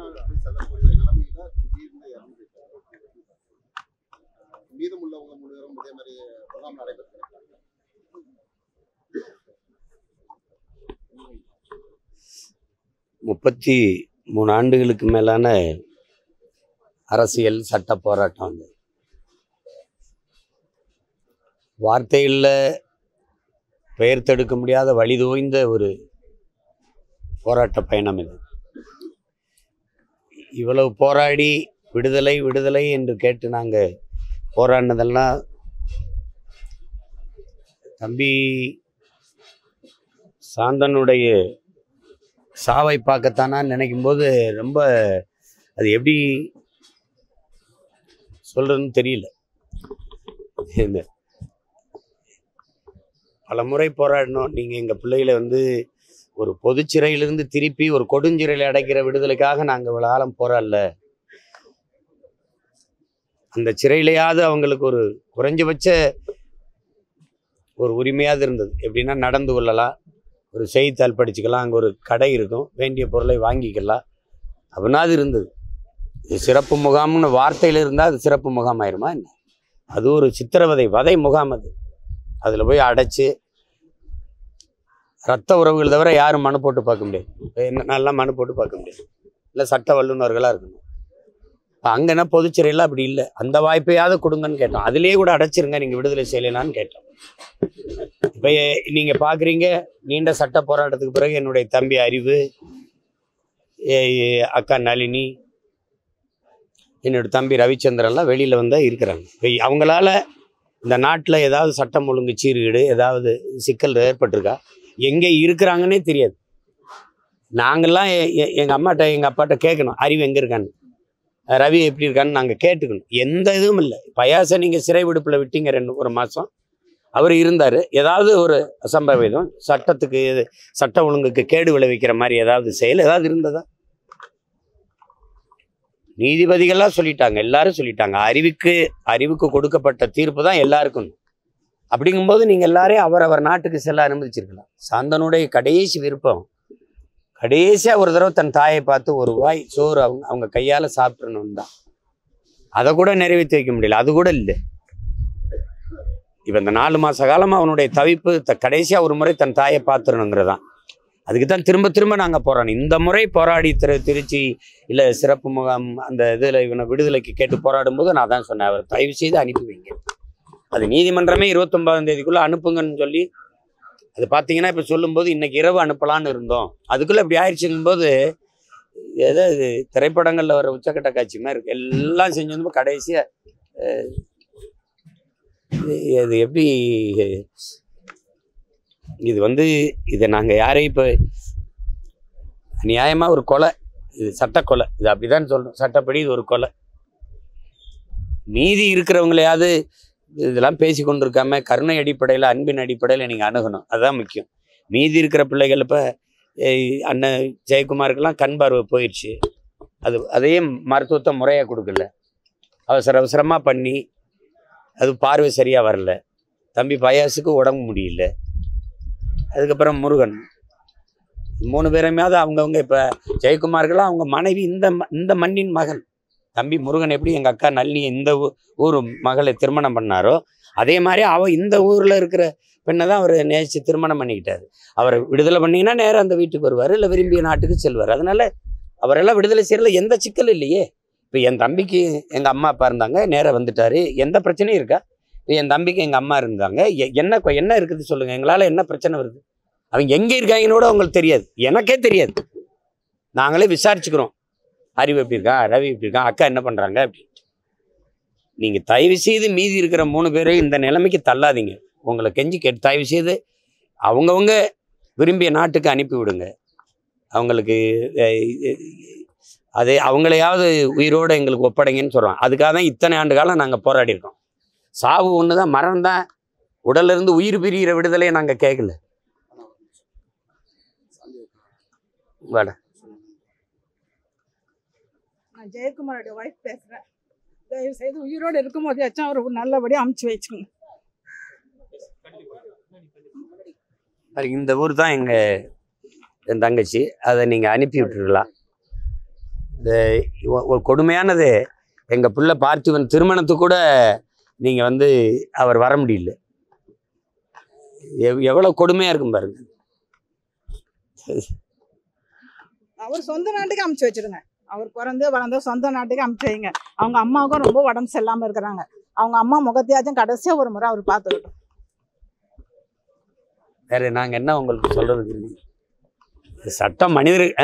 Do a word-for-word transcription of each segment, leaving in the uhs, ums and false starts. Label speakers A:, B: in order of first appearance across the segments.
A: வெளிநாடு செல்லக்கூடிய நிலைமையில திடீர்னு இறந்து மீதமுள்ளவங்க மூணு பேரும் இதே மாதிரி முகாம் நடைபெற்றிருக்காங்க.
B: முப்பத்தி மூணு ஆண்டுகளுக்கு மேலான அரசியல் சட்ட போராட்டம் வந்து வார்த்தைகளில் பெயர் தடுக்க முடியாத வழிதோய்ந்த ஒரு போராட்ட பயணம் இது. இவ்வளவு போராடி விடுதலை விடுதலை என்று கேட்டு நாங்கள் போராடினதெல்லாம் தம்பி சாந்தனுடைய சாவை பார்க்கத்தானான்னு நினைக்கும் போது ரொம்ப அது எப்படி சொல்றதுன்னு தெரியல. இந்த பல முறை போராடணும். நீங்கள் எங்கள் பிள்ளைகளை வந்து ஒரு பொது சிறையிலிருந்து திருப்பி ஒரு கொடுஞ்சிறையில் அடைக்கிற விடுதலைக்காக நாங்கள் இவ்வளோ ஆழம் போராடல. அந்த சிறையிலையாவது அவங்களுக்கு ஒரு குறைஞ்சபட்ச ஒரு உரிமையாவது இருந்தது. எப்படின்னா நடந்து கொள்ளலாம், ஒரு செய்தித்தாள் படிச்சுக்கலாம், அங்கே ஒரு கடை இருக்கும், வேண்டிய பொருளை வாங்கிக்கலாம், அப்படின்னா அது இருந்தது. இது சிறப்பு முகாம்னு வார்த்தையில் இருந்தால் அது சிறப்பு முகாம் ஆயிருமா என்ன? அது ஒரு சித்திரவதை வதை முகாம். அது அதில் போய் அடைச்சி ரத்த உறவுகள் தவிர யாரும் மனு போட்டு பார்க்க முடியாது. என்ன நல்லா மனு போட்டு பார்க்க முடியாது, இல்லை சட்ட வல்லுநர்களாக இருக்கணும். அங்கன்னா பொதுச்சிறையெல்லாம் அப்படி இல்லை. அந்த வாய்ப்பையாவது கொடுங்கன்னு கேட்டோம். அதுலேயே கூட அடைச்சிருங்க நீங்கள் விடுதலை செய்யலைனான்னு கேட்டோம். இப்போ நீங்கள் பார்க்குறீங்க, நீண்ட சட்ட போராட்டத்துக்கு பிறகு என்னுடைய தம்பி அறிவு, அக்கா நளினி, என்னோட தம்பி ரவிச்சந்திரன்லாம் வெளியில் வந்தால் இருக்கிறாங்க. இப்போ அவங்களால இந்த நாட்டில் ஏதாவது சட்டம் ஒழுங்கு சீர்கேடு ஏதாவது சிக்கல் ஏற்பட்டிருக்கா, எங்கே இருக்கிறாங்கன்னே தெரியாது. நாங்கள்லாம் எங்கள் அம்மாட்ட எங்கள் அப்பாட்ட கேட்கணும், அறிவு எங்கே இருக்கான்னு, ரவி எப்படி இருக்கான்னு நாங்கள் கேட்டுக்கணும். எந்த இதுவும் இல்லை. பயாசை நீங்கள் சிறை விடுப்பில் விட்டீங்க ரெண்டு ஒரு மாதம், அவர் இருந்தார். ஏதாவது ஒரு அசம்பாவிதம் சட்டத்துக்கு சட்ட ஒழுங்குக்கு கேடு விளைவிக்கிற மாதிரி ஏதாவது செயல் ஏதாவது இருந்ததா? நீதிபதிகள்லாம் சொல்லிட்டாங்க, எல்லாரும் சொல்லிட்டாங்க. அறிவுக்கு அறிவுக்கு கொடுக்கப்பட்ட தீர்ப்பு தான் எல்லாருக்கும். அப்படிங்கும்போது நீங்கள் எல்லாரையும் அவரவர் நாட்டுக்கு செல்ல அனுமதிச்சிருக்கலாம். சாந்தனுடைய கடைசி விருப்பம் கடைசியாக ஒரு தடவை தன் தாயை பார்த்து ஒரு வாய் சோறு அவங்க அவங்க கையால் சாப்பிடணும் தான். அதை கூட நிறைவேற்றி வைக்க முடியல. அது கூட இல்லை. இப்போ இந்த நாலு மாத காலமாக அவனுடைய தவிப்பு த கடைசியாக ஒரு முறை தன் தாயை பார்த்துடணுங்கிறதான். அதுக்கு தான் திரும்ப திரும்ப நாங்கள் போராடணும். இந்த முறை போராடி திரு திருச்சி இல்லை சிறப்பு முகாம் அந்த இதில் இவனை விடுதலைக்கு கேட்டு போராடும் போது நான் தான் சொன்னேன், அவர் தயவு செய்து அனுப்பி வைங்க. அது நீதிமன்றமே இருபத்தொன்பதாம் தேதிக்குள்ளே அனுப்புங்கன்னு சொல்லி, அது பார்த்தீங்கன்னா இப்போ சொல்லும்போது இன்னைக்கு இரவு அனுப்பலான்னு இருந்தோம், அதுக்குள்ளே இப்படி ஆயிடுச்சுங்கும்போது ஏதாவது திரைப்படங்களில் வர உச்சக்கட்ட காட்சி மாதிரி இருக்கு. எல்லாம் செஞ்சு வந்து கடைசியாக அது எப்படி இது வந்து இதை நாங்கள் யாரையும் இப்போ நியாயமாக ஒரு கொலை, இது சட்ட கொலை, இது அப்படிதான் சொல்கிறோம். சட்டப்படி இது ஒரு கொலை. நீதி இருக்கிறவங்களையாவது இதெல்லாம் பேசி கொண்டு இருக்காம கருணை அடிப்படையில் அன்பின் அடிப்படையில் நீங்கள் அணுகணும். அதுதான் முக்கியம். மீதி இருக்கிற பிள்ளைகள் இப்போ அண்ணன் ஜெயக்குமாருக்கெல்லாம் கண் பார்வை போயிடுச்சு. அது அதையும் மருத்துவத்தை முறையாக கொடுக்கல, அவசர அவசரமாக பண்ணி அது பார்வை சரியாக வரல. தம்பி பயாசுக்கு உடம்பு முடியல. அதுக்கப்புறம் முருகன், மூணு பேருமையாவது அவங்கவுங்க இப்போ ஜெயக்குமாருக்கெல்லாம் அவங்க மனைவி இந்த இந்த மண்ணின் மகன். தம்பி முருகன் எப்படி எங்கள் அக்கா நளினி இந்த ஊர் மகளை திருமணம் பண்ணாரோ அதே மாதிரி அவள் இந்த ஊரில் இருக்கிற பெண்ணை தான் அவர் நேசித்து திருமணம் பண்ணிக்கிட்டார். அவரை விடுதலை பண்ணிங்கன்னா நேராக அந்த வீட்டுக்கு வருவார், இல்லை விரும்பிய நாட்டுக்கு செல்வார். அதனால் அவரெல்லாம் விடுதலை செய்யறதுல எந்த சிக்கலும் இல்லையே. இப்போ என் தம்பிக்கு எங்கள் அம்மா அப்பா இருந்தாங்க, நேராக வந்துட்டார், எந்த பிரச்சனையும் இருக்கா? இப்போ என் தம்பிக்கு எங்கள் அம்மா இருந்தாங்க, என்ன என்ன இருக்குது சொல்லுங்கள், எங்களால் என்ன பிரச்சனை வருது? அவங்க எங்கே இருக்காங்கன்னு கூட அவங்களுக்கு தெரியாது, எனக்கே தெரியாது. நாங்களே விசாரிச்சுக்கிறோம், அறிவு எப்படி இருக்கா, ரவி எப்படி இருக்கா, அக்கா என்ன பண்ணுறாங்க அப்படின்ட்டு. நீங்கள் தயவு செய்து மீதி இருக்கிற மூணு பேரையும் இந்த நிலைமைக்கு தள்ளாதீங்க. உங்களை கெஞ்சி கேட்டு தயவு செய்து அவங்கவுங்க விரும்பிய நாட்டுக்கு அனுப்பி விடுங்க. அவங்களுக்கு அது அவங்களையாவது உயிரோடு எங்களுக்கு ஒப்படைங்கன்னு சொல்கிறோம். அதுக்காக தான் இத்தனை ஆண்டு காலம் நாங்கள் போராடி இருக்கோம். சாவு ஒன்று தான், மரணம் தான். உடலிருந்து உயிர் பிரிகிற விடுதலையை நாங்கள் கேட்கல. வாடா,
C: நான் ஜெயக்குமாரோட ஒய்ஃப் பேசுகிறேன். தயவு செய்து உயிரோடு இருக்கும்போது ஏச்சும் அவர் நல்லபடியாக அமுச்சு வச்சுக்கோங்க.
B: இந்த ஊர் தான் எங்கள் என் தங்கச்சி, அதை நீங்கள் அனுப்பி விட்டுருக்கலாம். இந்த ஒ- ஒரு கொடுமையானது, எங்கள் பிள்ளை பார்த்திபன் திருமணத்துக்கு கூட நீங்கள் வந்து அவர் வர முடியல. எவ் எவ்வளோ கொடுமையாக இருக்கும் பாருங்க.
C: அவர் சொந்த நாட்டுக்கு அமுச்சு வச்சிருங்க. அவர் பிறந்து வளர்ந்த சொந்த நாட்டுக்கு அமுச்சு வைங்க. அவங்க அம்மாவுக்கும் ரொம்ப உடம்பு சரியில்லாம இருக்கிறாங்க. அவங்க அம்மா முகத்தையாச்சும் கடைசியா ஒரு முறை அவர் பார்த்துக்கிட்டோம்.
B: வேற நாங்கள் என்ன உங்களுக்கு சொல்றதுக்கு இருக்கு? சட்டம் மனிதர் ஆ?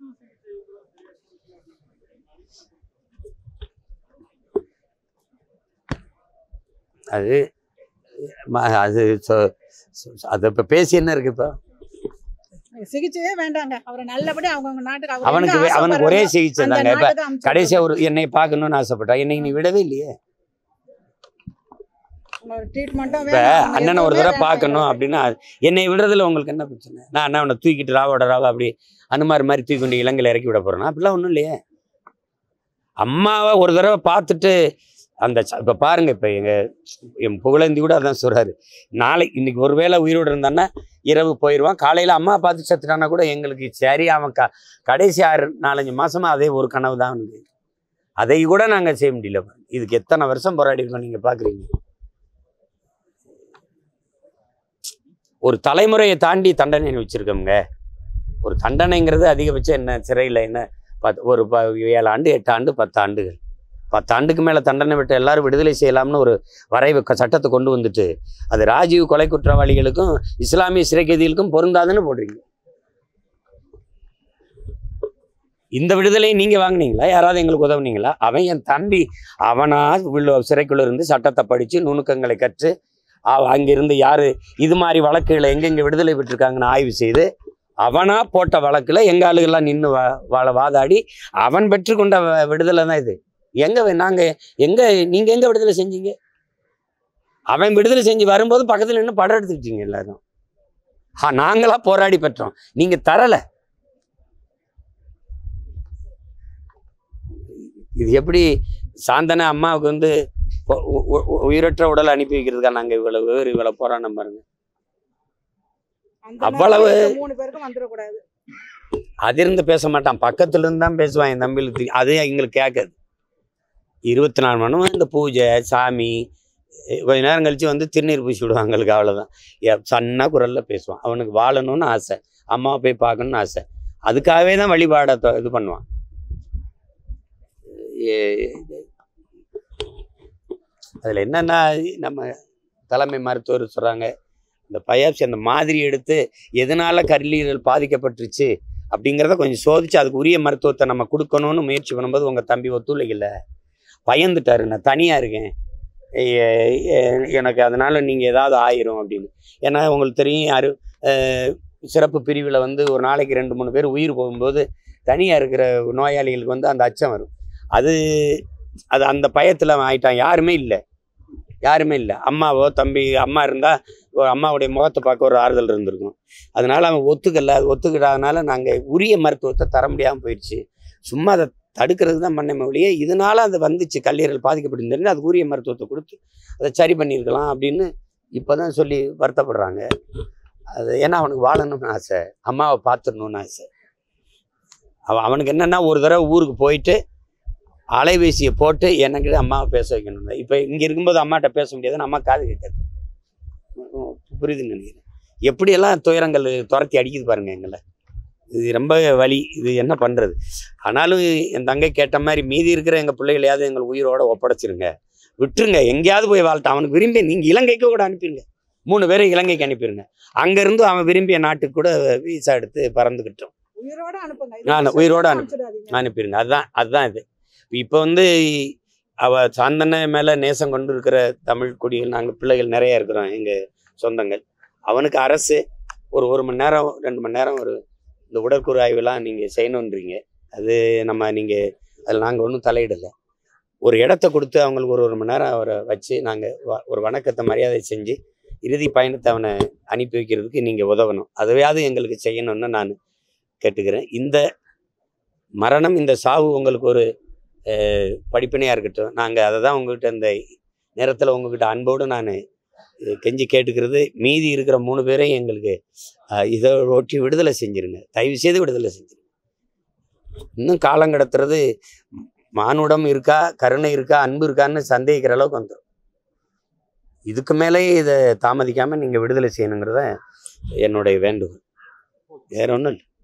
B: அது ம- அது சொ- சொ- அது இப்போ பேசி என்ன இருக்கு இப்போ?
C: சிகிச்சையே வேண்டாங்க. அவரை நல்லபடியா அவங்கவுங்க நாட்டுக்கு அவர்
B: அவனுக்கு
C: எங்க
B: வே- அவனுக்கு ஒரே
C: ஆசைப்படுறாரோ
B: சிகிச்சை
C: அந்த
B: தாங்க. இப்போ
C: நாட்டுக்கு அமுச்சு
B: கடைசியாக ஒரு என்னை பார்க்கணும்னு ஆசைப்பட்டா, என்னை நீ விடவே இல்லையே.
C: விட்டுருங்க. ஒரு ட்ரீட்மெண்ட்டும்
B: இப்போ
C: வேணும். அவங்க
B: அண்ணனை ஒரு
C: எதுவுமே
B: தடவை
C: வேண்டாம்
B: பார்க்கணும்
C: எங்களுக்கு.
B: அப்படின்னா என்னை விடுறதுல உங்களுக்கு என்ன பிரச்சனை? நான் அண்ணா அவனை தூக்கிட்டு ராவோட ராவா அப்படி அனுமார் மாதிரி தூக்கி கொண்டு இலங்கையில் இறக்கி விட போறேன்னா? அப்படிலாம் ஒன்றும் இல்லையே. அம்மாவை ஒரு தடவை பார்த்துட்டு அந்த ச- இப்போ பாருங்க, இப்போ எங்க என் புகழேந்தி கூட அதான் சொல்றாரு. நாளை இன்னைக்கு ஒருவேளை உயிரோடு இருந்தான்னா இரவு போயிடுவான், காலையில் அம்மா பார்த்து செத்துட்டானா கூட எங்களுக்கு சரி. அவன் க கடைசி ஆறு நாலஞ்சு மாசமா அதே ஒரு கனவு தான் அவனுக்கு. அதை கூட நாங்கள் செய்ய முடியல. இதுக்கு எத்தனை வருஷம் போராடி இருக்கோம் நீங்கள் பார்க்குறீங்க. ஒரு தலைமுறையை தாண்டி தண்டனை வச்சிருக்கோங்க. ஒரு தண்டனைங்கிறது அதிகபட்சம் என்ன, சிறையில் என்ன பத் ஒரு ப ஏழு ஆண்டு எட்டு ஆண்டு பத்து ஆண்டுகள் பத்து ஆண்டுக்கு மேலே தண்டனை விட்டு எல்லாரும் விடுதலை செய்யலாம்னு ஒரு வரைவு க- சட்டத்தை கொண்டு வந்துட்டு அது ராஜீவ் கொலை குற்றவாளிகளுக்கும் இஸ்லாமிய சிறை கைதிகளுக்கும் பொருந்தாதுன்னு போடுறீங்க. இந்த விடுதலையை நீங்கள் வாங்கினீங்களா? யாராவது எங்களுக்கு உதவுனீங்களா? அவன் என் தம்பி, அவனா உள்ள சிறைக்குள்ள இருந்து சட்டத்தை படித்து நுணுக்கங்களை கற்று அவ- அங்கிருந்து யார் இது மாதிரி வழக்குகளை எங்கெங்கே விடுதலை பெற்றிருக்காங்கன்னு ஆய்வு செய்து அவனா போட்ட வழக்கில் எங்கள் ஆளுகள்லாம் நின்று வா வாழ வாதாடி அவன் பெற்றுக்கொண்ட வ- விடுதலை தான் இது. எங்கே நாங்கள் எங்கே நீங்கள் எங்கே விடுதலை செஞ்சீங்க? அவன் விடுதலை செஞ்சு வரும்போது பக்கத்தில் நின்று படம் எடுத்துக்கிட்டீங்க எல்லாரும். ஆ நாங்களா போராடி பெற்றோம், நீங்கள் தரலை. இது எப்படி சாந்தனை அம்மாவுக்கு வந்து உ- உ- உ- உயிரற்ற உடலை அனுப்பி வைக்கிறதுக்கா நாங்கள் இவ்வளவு இவ்வளவு போராட்டம் பாருங்க.
C: அந்த
B: அவ்வளவு
C: நேரம் இந்த மூணு பேருக்கும் வந்துடக்கூடாது.
B: அதிர்ந்து பேச மாட்டான், பக்கத்துல இருந்து தான் பேசுவான் என் தம்பிகளுக்கு. அது எங்களுக்கு கேட்காது. இருபத்தி நாலு மணி நேரம் இந்த பூஜை சாமி அஹ் கொஞ்ச நேரம் கழிச்சு வந்து திருநீர் பூசி விடுவாங்க. எங்களுக்கு அவ்வளோதான். சன்னா குரல்ல பேசுவான். அவனுக்கு வாழணும்னு ஆசை, அம்மாவை போய் பார்க்கணும்னு ஆசை. அதுக்காகவே தான் வழிபாட தொ- இது பண்ணுவான். ஏ- அதுல என்னன்னா, நம்ம தலைமை மருத்துவர் சொல்றாங்க, இந்த பயாப்சி அந்த மாதிரி எடுத்து எதனால கல்லீரல் பாதிக்கப்பட்டுருச்சு அப்படிங்கிறத கொஞ்சம் சோதிச்சு அதுக்கு உரிய மருத்துவத்தை நம்ம கொடுக்கணும்னு முயற்சி பண்ணும்போது உங்கள் தம்பி ஒத்துழைக்கல, பயந்துட்டாரு. நான் தனியாக இருக்கேன், எ- எ- எனக்கு அதனால் நீங்கள் ஏதாவது ஆயிரும் அப்படின்னு. ஏன்னா உங்களுக்கு தெரியும், யாரு அஹ், சிறப்பு பிரிவில் வந்து ஒரு நாளைக்கு ரெண்டு மூணு பேர் உயிர் போகும்போது தனியாக இருக்கிற நோயாளிகளுக்கு வந்து அந்த அச்சம் வரும். அது அது அந்த பயத்தில் அவன் ஆயிட்டான். யாருமே இல்லை யாருமே இல்லை அம்மாவோ தம்பி. அம்மா இருந்தால் அம்மாவுடைய முகத்தை பார்க்க ஒரு ஆறுதல் இருந்திருக்கும். அதனால அவன் ஒத்துக்கல. அது ஒத்துக்கிடாதனால நாங்கள் உரிய மருத்துவத்தை தர முடியாமல் போயிடுச்சு. சும்மா அதை தடுக்கிறதுக்கு தான் பண்ண ஒழிய இதனால அது வந்துச்சு, கல்லீரல் பாதிக்கப்பட்டிருந்தேன்னு அதுக்கு உரிய மருத்துவத்தை கொடுத்து அதை சரி பண்ணியிருக்கலாம் அப்படின்னு இப்போ தான் சொல்லி வருத்தப்படுறாங்க. அது ஏன்னா அவனுக்கு வாழணும்னு ஆசை, அம்மாவை பார்த்துடணும்னு ஆசை. அவன் அவனுக்கு என்னென்னா ஒரு தடவை ஊருக்கு போயிட்டு அலைபேசியை போட்டு எனக்கு அம்மாவை பேச வைக்கணும். இப்போ இங்கே இருக்கும்போது அம்மாட்ட பேச முடியாது, அம்மா காது கேட்காது. புரியுதுன்னு நினைக்கிறேன். எப்படியெல்லாம் துயரங்கள் துரத்தி அடிக்குது பாருங்க எங்களை. இது ரொம்ப வலி. இது என்ன பண்ணுறது? ஆனாலும் என் தங்கை கேட்ட மாதிரி மீதி இருக்கிற எங்கள் பிள்ளைகளையாவது எங்கள் உயிரோட ஒப்படைச்சிருங்க, விட்டுருங்க, எங்கேயாவது போய் வாழ்த்தான். அவனுக்கு விரும்பி நீங்கள் இலங்கைக்கு கூட அனுப்பிடுங்க, மூணு பேரை இலங்கைக்கு அனுப்பிடுங்க. அங்கேருந்து அவன் விரும்பிய நாட்டுக்கு கூட வீசா எடுத்து பறந்துக்கிட்டோம்.
C: உயிரோட அனுப்புங்க.
B: நான் உயிரோட அனுப்பி
C: அனுப்பிச்சிடாதீங்க.
B: அனுப்பிடுங்க. அதுதான் அதுதான் இது. இப்போ வந்து அவ சாந்தனை மேலே நேசம் கொண்டு இருக்கிற தமிழ் குடிகள் நாங்கள் பிள்ளைகள் நிறைய இருக்கிறோம், எங்கள் சொந்தங்கள். அவனுக்கு அரசு ஒரு ஒரு மணி நேரம் ரெண்டு மணி நேரம் ஒரு இந்த உடற்கூறு ஆய்வெல்லாம் நீங்கள் செய்யணுன்றீங்க. அது நம்ம நீங்கள் அதில் நாங்கள் ஒன்றும் தலையிடலை. ஒரு இடத்த கொடுத்து அவங்களுக்கு ஒரு ஒரு மணி நேரம் அவரை வச்சு நாங்கள் ஒரு வணக்கத்தை மரியாதை செஞ்சு இறுதி பயணத்தை அவனை அனுப்பி வைக்கிறதுக்கு நீங்கள் உதவணும். அதுவையாவது எங்களுக்கு செய்யணும்னு நான் கேட்டுக்கிறேன். இந்த மரணம், இந்த சாவு உங்களுக்கு ஒரு படிப்பினையாக இருக்கட்டும். நாங்கள் அதை தான் உங்கள்கிட்ட இந்த நேரத்தில் உங்கள்கிட்ட அன்போடு நான் கெஞ்சி கேட்டுக்கிறது. மீதி இருக்கிற மூணு பேரையும் எங்களுக்கு இதை ஒட்டி விடுதலை செஞ்சுருங்க, தயவு செய்து விடுதலை செஞ்சுருங்க. இன்னும் காலம் கடத்துறது மானுடம் இருக்கா, கருணை இருக்கா, அன்பு இருக்கான்னு சந்தேகிக்கிற அளவுக்கு வந்துடும். இதுக்கு மேலே இதை தாமதிக்காமல் நீங்கள் விடுதலை செய்யணுங்கிறத என்னுடைய வேண்டுகோள். வேற ஒன்றும் இல்லை.